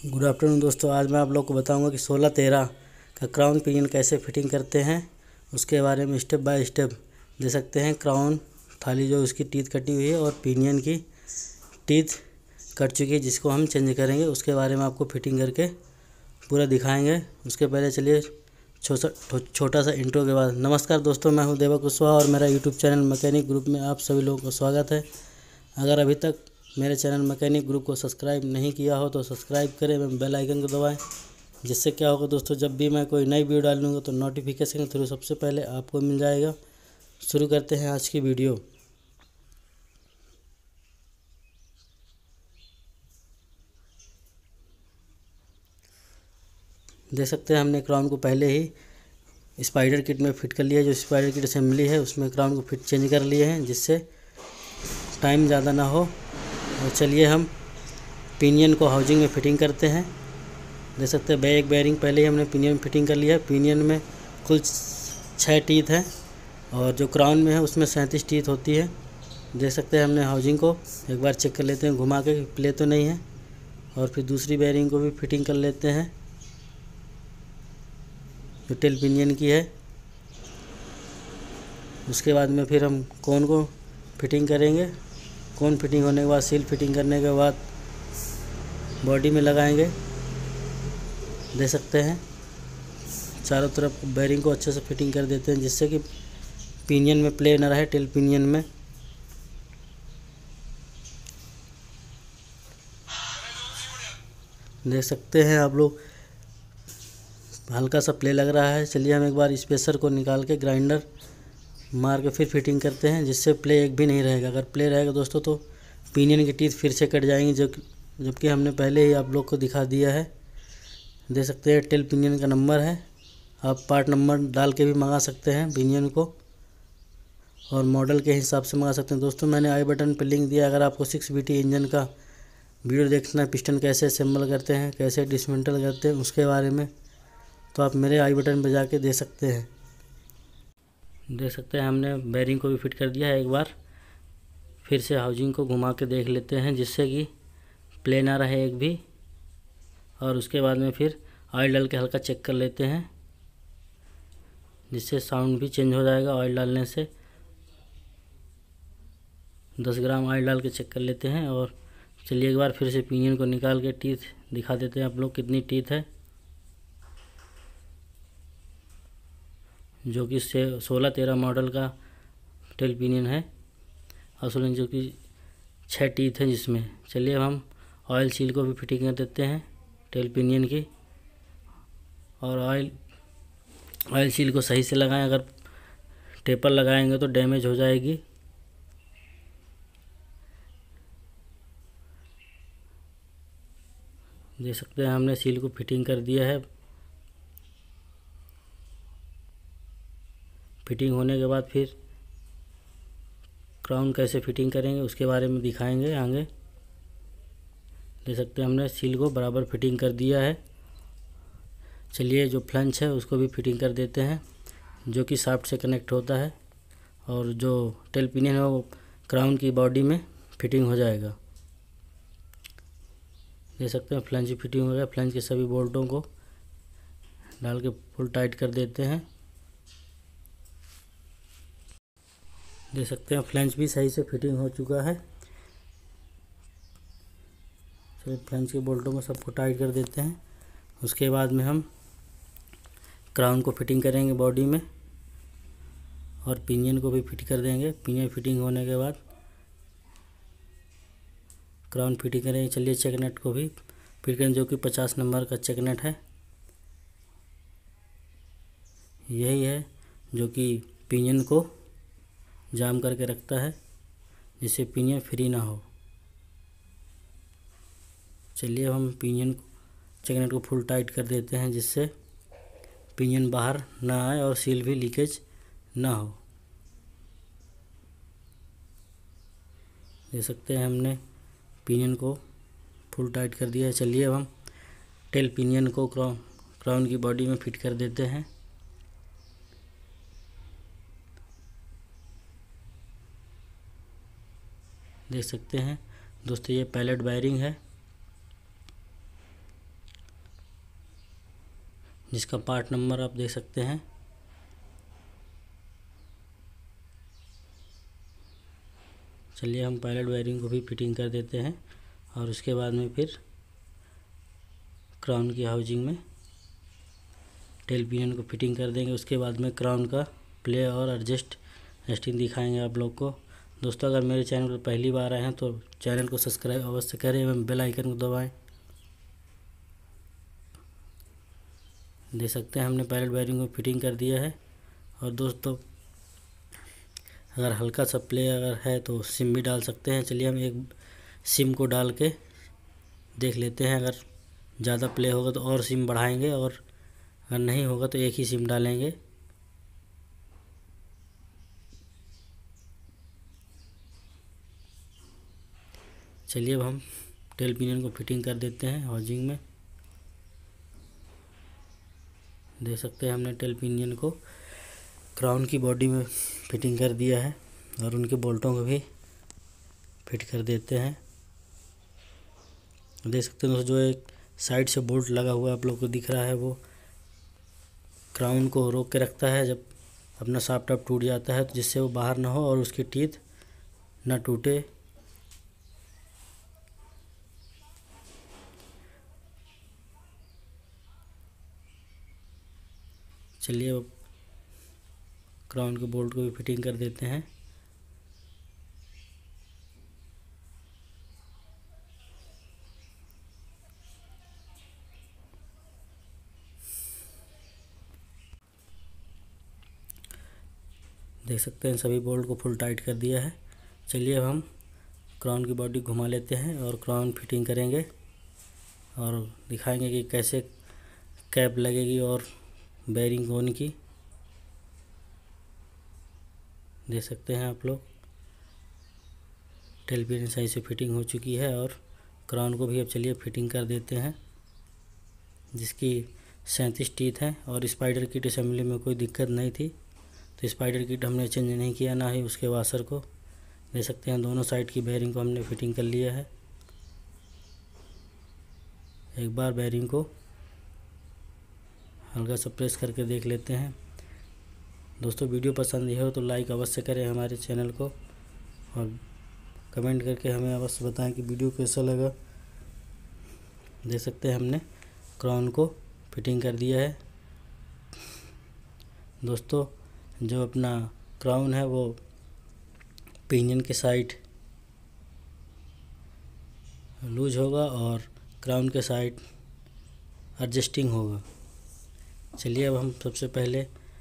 Good afternoon दोस्तों। आज मैं आप लोग को बताऊंगा कि 16-13 का क्राउन पिनियन कैसे फिटिंग करते हैं, उसके बारे में स्टेप बाय स्टेप दे सकते हैं। क्राउन थाली जो उसकी टीथ कटी हुई है और पिनियन की टीथ कट चुकी है जिसको हम चेंज करेंगे, उसके बारे में आपको फिटिंग करके पूरा दिखाएंगे। उसके पहले चलिए छोटा सा इंट्रो के बाद। नमस्कार दोस्तों, मैं हूं देवा कुशवाहा और मेरा यूट्यूब चैनल मैकेनिक ग्रुप में आप सभी लोगों को स्वागत है। अगर अभी तक मेरे चैनल मैकेनिक ग्रुप को सब्सक्राइब नहीं किया हो तो सब्सक्राइब करें एवं बेल आइकन को दबाएं, जिससे क्या होगा दोस्तों, जब भी मैं कोई नई वीडियो डालूंगा तो नोटिफिकेशन के थ्रू सबसे पहले आपको मिल जाएगा। शुरू करते हैं आज की वीडियो। देख सकते हैं हमने क्राउन को पहले ही स्पाइडर किट में फिट कर लिया है। जो स्पाइडर किट असेंबली है उसमें क्राउन को फिट चेंज कर लिए हैं, जिससे टाइम ज़्यादा ना हो। और चलिए हम पिनियन को हाउसिंग में फिटिंग करते हैं। देख सकते हैं एक बेयरिंग पहले ही हमने पिनियन में फिटिंग कर लिया है। पिनियन में कुल 6 टीथ हैं और जो क्राउन में है उसमें 37 टीथ होती है। देख सकते हैं हमने हाउसिंग को एक बार चेक कर लेते हैं घुमा के, प्ले तो नहीं है। और फिर दूसरी बेयरिंग को भी फिटिंग कर लेते हैं जो टेल पिनियन की है। उसके बाद में फिर हम कोन को फिटिंग करेंगे। कोन फिटिंग होने के बाद, सील फिटिंग करने के बाद बॉडी में लगाएंगे। दे सकते हैं चारों तरफ बेयरिंग को अच्छे से फिटिंग कर देते हैं, जिससे कि पिनियन में प्ले न रहे, टेल पिनियन में। देख सकते हैं आप लोग हल्का सा प्ले लग रहा है। चलिए हम एक बार स्पेसर को निकाल के ग्राइंडर मार के फिर फिटिंग करते हैं, जिससे प्ले एक भी नहीं रहेगा। अगर प्ले रहेगा दोस्तों तो पिनियन की टीथ फिर से कट जाएंगी, जबकि हमने पहले ही आप लोग को दिखा दिया है। दे सकते हैं टेल पिनियन का नंबर है, आप पार्ट नंबर डाल के भी मंगा सकते हैं पिनियन को, और मॉडल के हिसाब से मंगा सकते हैं। दोस्तों मैंने आई बटन पर लिंक दिया। अगर आपको 6VT इंजन का वीडियो देखना है, पिस्टन कैसे असेंबल करते हैं, कैसे डिसमेंटल करते हैं उसके बारे में, तो आप मेरे आई बटन पर जाके दे सकते हैं। देख सकते हैं हमने बेयरिंग को भी फिट कर दिया है। एक बार फिर से हाउसिंग को घुमा के देख लेते हैं, जिससे कि प्ले ना रहे एक भी। और उसके बाद में फिर ऑयल डाल के हल्का चेक कर लेते हैं, जिससे साउंड भी चेंज हो जाएगा ऑयल डालने से। 10 ग्राम ऑयल डाल के चेक कर लेते हैं। और चलिए एक बार फिर से पिनियन को निकाल के टीथ दिखा देते हैं आप लोग कितनी टीथ है, जो कि 16-13 मॉडल का टेल पिनियन है असल जो कि 6 टीथ हैं जिसमें। चलिए अब हम ऑयल सील को भी फिटिंग कर देते हैं टेल पिनियन की। और ऑयल सील को सही से लगाएं, अगर टेपर लगाएंगे तो डैमेज हो जाएगी। देख सकते हैं हमने सील को फिटिंग कर दिया है। फिटिंग होने के बाद फिर क्राउन कैसे फिटिंग करेंगे उसके बारे में दिखाएंगे आगे। देख सकते हैं हमने सील को बराबर फिटिंग कर दिया है। चलिए जो फ्लंच है उसको भी फिटिंग कर देते हैं, जो कि शाफ्ट से कनेक्ट होता है, और जो टेल पिनियन है वो क्राउन की बॉडी में फिटिंग हो जाएगा। देख सकते हैं फ्लंच फिटिंग हो गया। फ्लंच के सभी बोल्टों को डाल के फुल टाइट कर देते हैं। देख सकते हैं फ्लंच भी सही से फिटिंग हो चुका है। चलिए फ्लंच के बोल्टों को सबको टाइट कर देते हैं। उसके बाद में हम क्राउन को फिटिंग करेंगे बॉडी में, और पिनियन को भी फिट कर देंगे। पिनियन फिटिंग होने के बाद क्राउन फिटिंग करेंगे। चलिए चेक नट को भी फिट करें, जो कि 50 नंबर का चेक नट है। यही है जो कि पिनियन को जाम करके रखता है, जिससे पिनियन फ्री ना हो। चलिए हम पिनियन चेक नट को फुल टाइट कर देते हैं, जिससे पिनियन बाहर ना आए और सील भी लीकेज ना हो। देख सकते हैं हमने पिनियन को फुल टाइट कर दिया है। चलिए अब हम टेल पिनियन को क्राउन की बॉडी में फिट कर देते हैं। देख सकते हैं दोस्तों ये पैलेट वायरिंग है। जिसका पार्ट नंबर आप देख सकते हैं। चलिए हम पायलट वायरिंग को भी फिटिंग कर देते हैं और उसके बाद में फिर क्राउन की हाउसिंग में टेल पिनियन को फिटिंग कर देंगे। उसके बाद में क्राउन का प्ले और एडजस्टिंग दिखाएंगे आप लोग को। दोस्तों अगर मेरे चैनल पर पहली बार आए हैं तो चैनल को सब्सक्राइब अवश्य करें एवं बेल आइकन को दबाएं। देख सकते हैं हमने पायलट वायरिंग को फिटिंग कर दिया है। और दोस्तों अगर हल्का सा प्ले अगर है तो सिम भी डाल सकते हैं। चलिए हम एक सिम को डाल के देख लेते हैं। अगर ज़्यादा प्ले होगा तो और सिम बढ़ाएंगे और अगर नहीं होगा तो एक ही सिम डालेंगे। चलिए अब हम टेल पिनियन को फिटिंग कर देते हैं हाउसिंग में। देख सकते हैं हमने टेल पिनियन को क्राउन की बॉडी में फिटिंग कर दिया है और उनके बोल्टों को भी फिट कर देते हैं। देख सकते हैं दोस्तों जो एक साइड से बोल्ट लगा हुआ है आप लोग को दिख रहा है, वो क्राउन को रोक के रखता है जब अपना शाफ्ट अब टूट जाता है, तो जिससे वो बाहर ना हो और उसकी टीथ ना टूटे। चलिए अब क्राउन के बोल्ट को भी फिटिंग कर देते हैं। देख सकते हैं सभी बोल्ट को फुल टाइट कर दिया है। चलिए अब हम क्राउन की बॉडी घुमा लेते हैं और क्राउन फिटिंग करेंगे और दिखाएंगे कि कैसे कैप लगेगी और बेयरिंग होने की। देख सकते हैं आप लोग टेल पिनियन सही से फिटिंग हो चुकी है और क्राउन को भी अब चलिए फिटिंग कर देते हैं, जिसकी 37 टीथ हैं और स्पाइडर किट असेंबली में कोई दिक्कत नहीं थी, तो स्पाइडर किट हमने चेंज नहीं किया, ना ही उसके वाशर को। देख सकते हैं दोनों साइड की बेयरिंग को हमने फिटिंग कर लिया है। एक बार बेयरिंग को हल्का सा प्रेस करके देख लेते हैं। दोस्तों वीडियो पसंद हो तो लाइक अवश्य करें हमारे चैनल को और कमेंट करके हमें अवश्य बताएं कि वीडियो कैसा लगा। देख सकते हैं हमने क्राउन को फिटिंग कर दिया है। दोस्तों जो अपना क्राउन है वो पिनियन के साइड लूज होगा और क्राउन के साइड एडजस्टिंग होगा। चलिए अब हम सबसे पहले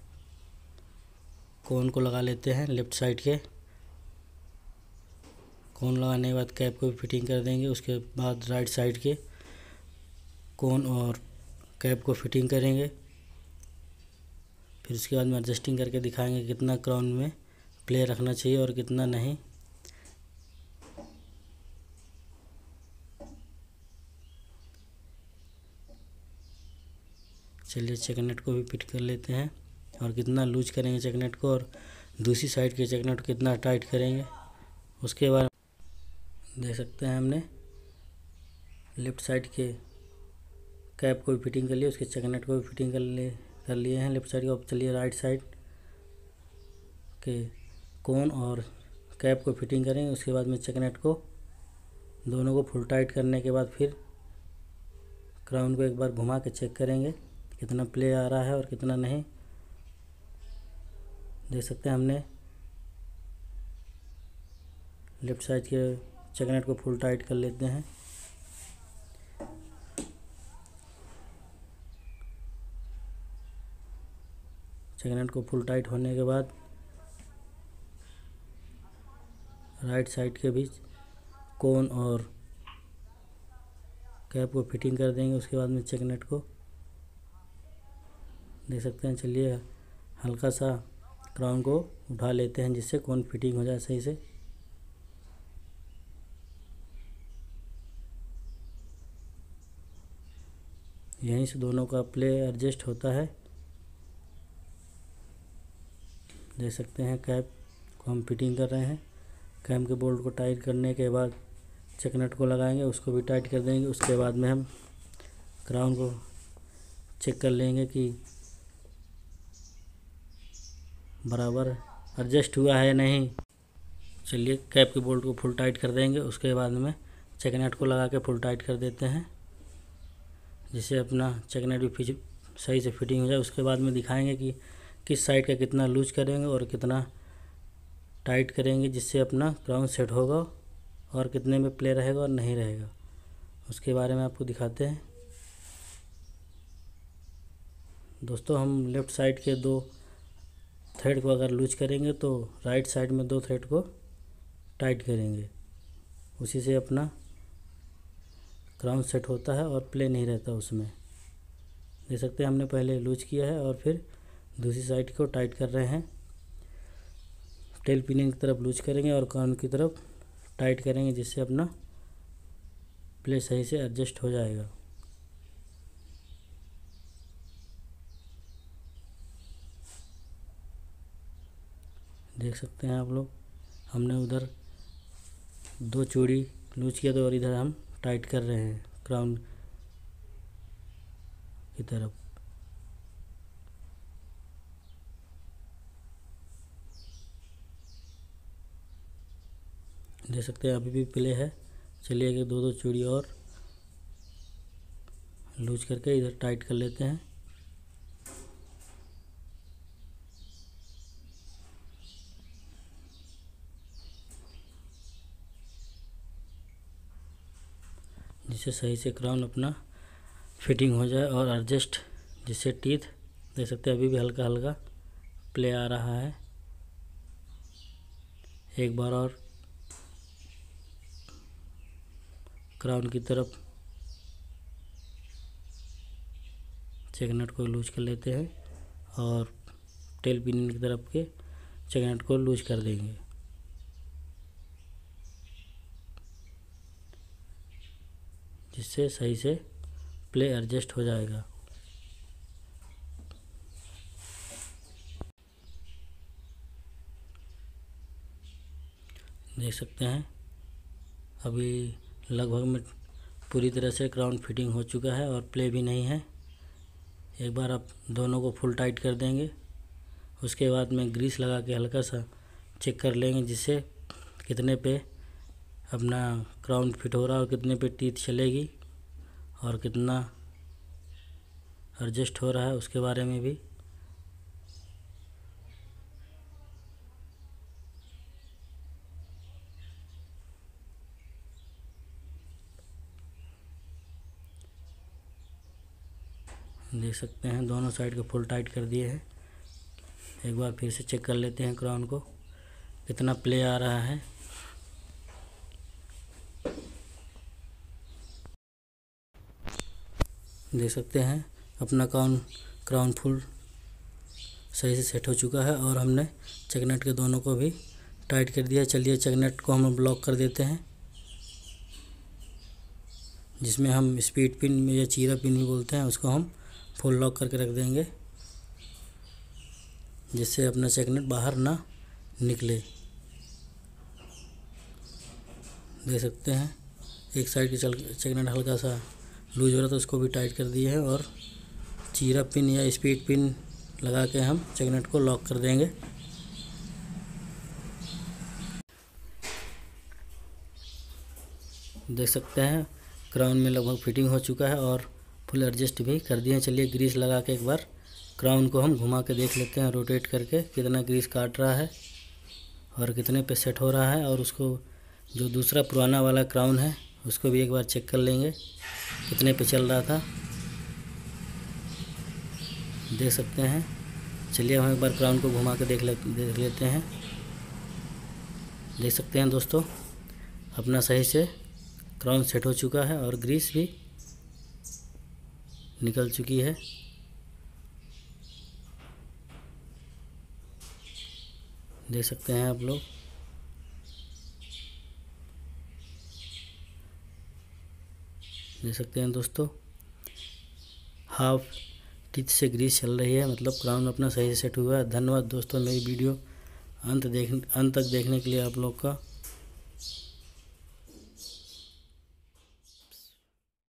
कोन को लगा लेते हैं लेफ़्ट साइड के। कोन लगाने के बाद कैप को भी फिटिंग कर देंगे। उसके बाद राइट साइड के कोन और कैप को फिटिंग करेंगे। फिर उसके बाद में एडजस्टिंग करके दिखाएंगे कितना क्राउन में प्ले रखना चाहिए और कितना नहीं। चलिए चेकनेट को भी फिट कर लेते हैं और कितना लूज करेंगे चेकनेट को और दूसरी साइड के चेकनेट को कितना टाइट करेंगे। उसके बाद देख सकते हैं हमने लेफ़्ट साइड के कैप को भी फिटिंग कर लिया, उसके चेकनेट को भी फिटिंग कर लिए हैं लेफ़्ट साइड को। अब चलिए राइट साइड के कोन और कैप को फिटिंग करेंगे। उसके बाद में चेकनेट को दोनों को फुल टाइट करने के बाद फिर क्राउन को एक बार घुमा के चेक करेंगे कितना प्ले आ रहा है और कितना नहीं। देख सकते हैं हमने लेफ़्ट साइड के चेकनेट को फुल टाइट कर लेते हैं। चेकनेट को फुल टाइट होने के बाद राइट साइड के बीच कोन और कैप को फिटिंग कर देंगे। उसके बाद में चेकनेट को देख सकते हैं। चलिए हल्का सा क्राउन को उठा लेते हैं जिससे कोन फिटिंग हो जाए सही से। यहीं से दोनों का प्ले एडजस्ट होता है। देख सकते हैं कैप को हम फिटिंग कर रहे हैं। कैप के बोल्ट को टाइट करने के बाद चेकनेट को लगाएंगे, उसको भी टाइट कर देंगे। उसके बाद में हम क्राउन को चेक कर लेंगे कि बराबर एडजस्ट हुआ है नहीं। चलिए कैप के बोल्ट को फुल टाइट कर देंगे। उसके बाद में चेक नट को लगा के फुल टाइट कर देते हैं, जिससे अपना चेक नट भी सही से फिटिंग हो जाए। उसके बाद में दिखाएंगे कि किस साइड का कितना लूज करेंगे और कितना टाइट करेंगे, जिससे अपना क्राउन सेट होगा और कितने में प्ले रहेगा और नहीं रहेगा, उसके बारे में आपको दिखाते हैं। दोस्तों हम लेफ़्ट साइड के 2 थ्रेड को अगर लूज करेंगे तो राइट साइड में 2 थ्रेड को टाइट करेंगे, उसी से अपना क्राउन सेट होता है और प्ले नहीं रहता उसमें। देख सकते हैं हमने पहले लूज किया है और फिर दूसरी साइड को टाइट कर रहे हैं। टेल पिनिंग की तरफ लूज करेंगे और क्राउन की तरफ टाइट करेंगे, जिससे अपना प्ले सही से एडजस्ट हो जाएगा। देख सकते हैं आप लोग, हमने उधर 2 चूड़ी लूज किया तो और इधर हम टाइट कर रहे हैं क्राउन की तरफ। देख सकते हैं अभी भी प्ले है। चलिए कि 2 चूड़ी और लूज करके इधर टाइट कर लेते हैं। जिससे सही से क्राउन अपना फिटिंग हो जाए और एडजस्ट, जिससे टीथ देख सकते हैं अभी भी हल्का हल्का प्ले आ रहा है। एक बार और क्राउन की तरफ चेक नट को लूज कर लेते हैं और टेल पिन की तरफ के चेक नट को लूज कर देंगे, जिससे सही से प्ले एडजस्ट हो जाएगा। देख सकते हैं अभी लगभग में पूरी तरह से क्राउन फिटिंग हो चुका है और प्ले भी नहीं है। एक बार आप दोनों को फुल टाइट कर देंगे। उसके बाद में ग्रीस लगा के हल्का सा चेक कर लेंगे, जिससे कितने पे अपना क्राउन फिट हो रहा है और कितने पे टीथ चलेगी और कितना एडजस्ट हो रहा है, उसके बारे में भी। देख सकते हैं दोनों साइड को फुल टाइट कर दिए हैं। एक बार फिर से चेक कर लेते हैं क्राउन को कितना प्ले आ रहा है। देख सकते हैं अपना क्राउन फुल सही से सेट हो चुका है और हमने चेक नट के दोनों को भी टाइट कर दिया। चलिए चेक नट को हम ब्लॉक कर देते हैं, जिसमें हम स्पीड पिन या चीरा पिन भी बोलते हैं, उसको हम फुल लॉक करके रख देंगे, जिससे अपना चेक नट बाहर ना निकले। देख सकते हैं एक साइड की चेक नट हल्का सा लूज हो रहा था, उसको भी टाइट कर दिए हैं और चीरा पिन या स्पीड पिन लगा के हम चेक नट को लॉक कर देंगे। देख सकते हैं क्राउन में लगभग फिटिंग हो चुका है और फुल एडजस्ट भी कर दिए हैं। चलिए ग्रीस लगा के एक बार क्राउन को हम घुमा के देख लेते हैं, रोटेट करके कितना ग्रीस काट रहा है और कितने पे सेट हो रहा है। और उसको जो दूसरा पुराना वाला क्राउन है उसको भी एक बार चेक कर लेंगे कितने पे चल रहा था। देख सकते हैं। चलिए हम एक बार क्राउन को घुमा के देख लेते हैं। देख सकते हैं दोस्तों अपना सही से क्राउन सेट हो चुका है और ग्रीस भी निकल चुकी है। देख सकते हैं आप लोग। देख सकते हैं दोस्तों हाफ टीथ से ग्रीस चल रही है, मतलब क्राउन अपना सही से सेट हुआ है। धन्यवाद दोस्तों मेरी वीडियो अंत तक देखने के लिए आप लोग का।